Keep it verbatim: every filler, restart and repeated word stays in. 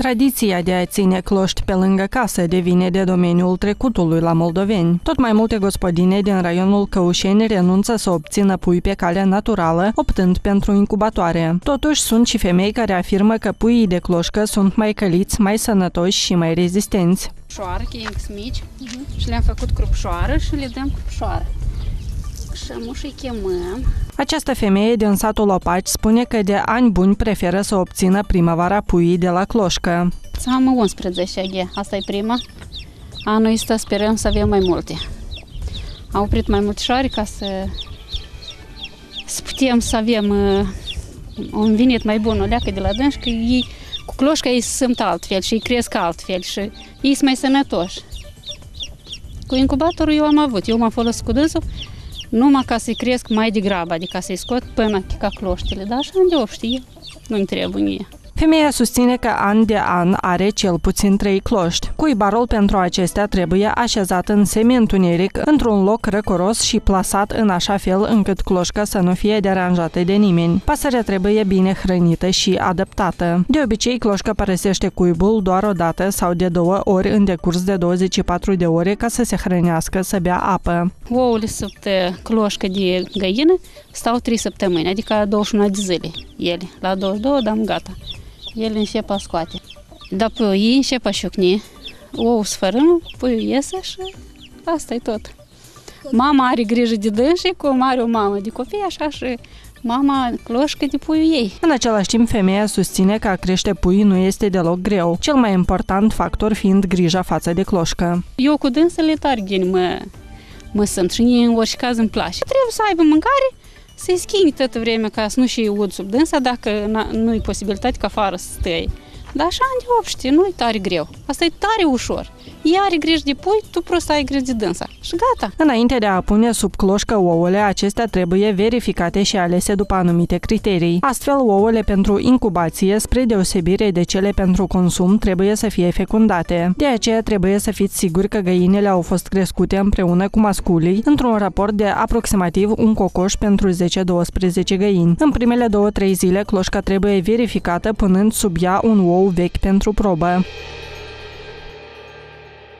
Tradiția de a ține cloști pe lângă casă devine de domeniul trecutului la moldoveni. Tot mai multe gospodine din raionul Căușeni renunță să obțină pui pe cale naturală, optând pentru incubatoare. Totuși, sunt și femei care afirmă că puii de cloșcă sunt mai căliți, mai sănătoși și mai rezistenți. Cupșoară, că ei sunt mici, uh-huh. și le-am făcut crupșoară și le dăm crupșoară. Și îi chemăm. Această femeie din satul Lopaci spune că de ani buni preferă să obțină primăvara puii de la cloșcă. Am unsprezece aghe, asta e prima. Anul ăsta sperăm să avem mai multe. Am oprit mai multe șoare ca să, să putem să avem uh, un venit mai bun, o leacă de la dânși, că ei cu cloșca ei sunt altfel și ei cresc altfel și ei sunt mai sănătoși. Cu incubatorul eu am avut, eu m-am folosit cu dânsul numai ca să-i cresc mai degrabă, adică să-i scot până ca cloștile, dar așa de obște, nu-mi trebuie. Femeia susține că an de an are cel puțin trei cloști. Cuibarul pentru acestea trebuie așezat în semi-întuneric, într-un loc răcoros și plasat în așa fel încât cloșca să nu fie deranjată de nimeni. Pasărea trebuie bine hrănită și adaptată. De obicei, cloșca părăsește cuibul doar o dată sau de două ori în decurs de douăzeci și patru de ore ca să se hrănească, să bea apă. Ouăle sub cloșcă de găină stau trei săptămâni, adică douăzeci și unu de zile ele. La douăzeci și două dăm gata. El încep a scoate. Dar pe ei încep a șucni, ou sfărâm, puiul iese și asta e tot. Mama are grijă de dânsi, cum are o mamă de copii, așa și mama cloșcă de puiul ei. În același timp, femeia susține că a crește pui nu este deloc greu, cel mai important factor fiind grija față de cloșcă. Eu cu dânsele tare geni mă, mă sunt și în orice caz îmi place. Trebuie să aibă mâncare, să-i schimbi toată vremea ca să nu și ud sub dânsa dacă nu-i posibilitate ca afară să stai. Dar așa de obște, nu-i tare greu. Asta e tare ușor. Ea are grijă de pui, tu prost ai grijă de dânsa. Și gata. Înainte de a pune sub cloșcă ouăle, acestea trebuie verificate și alese după anumite criterii. Astfel, ouăle pentru incubație, spre deosebire de cele pentru consum, trebuie să fie fecundate. De aceea trebuie să fiți siguri că găinile au fost crescute împreună cu masculii, într-un raport de aproximativ un cocoș pentru zece douăsprezece găini. În primele două trei zile, cloșca trebuie verificată punând sub ea un ou vechi pentru probă.